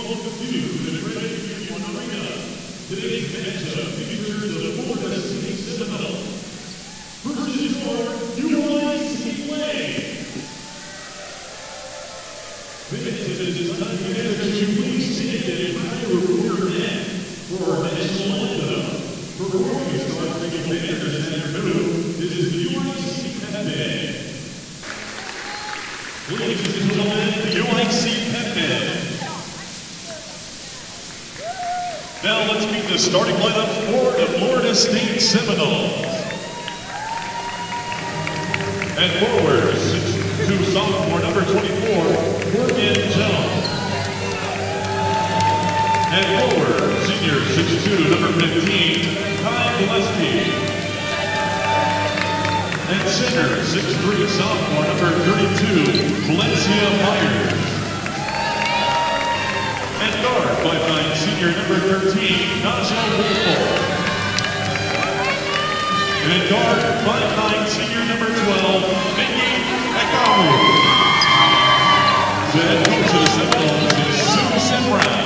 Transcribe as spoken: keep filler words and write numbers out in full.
welcome you to the Great Union Arena. Today's matchup features the Florida State Seminoles versus your U I C Wave. Fans, it is time to get that you please stand and high your neck for our national anthem. Performing as starting banners this afternoon, this is the U I C Pep Band. Ladies and gentlemen, the U I C Pep Band. Now let's meet the starting lineup for the Florida State Seminoles. At forward, six two sophomore number twenty-four, Morgan Jones. At forward, senior six two number fifteen, Kyle Gillespie. At center, six three sophomore number thirty-two, Valencia Myers. At guard, five nine senior number thirteen, Najee Wolford. And at guard, five nine senior number twelve, Mickey Ekawu. The head coach of the Seminoles is Susan Brown.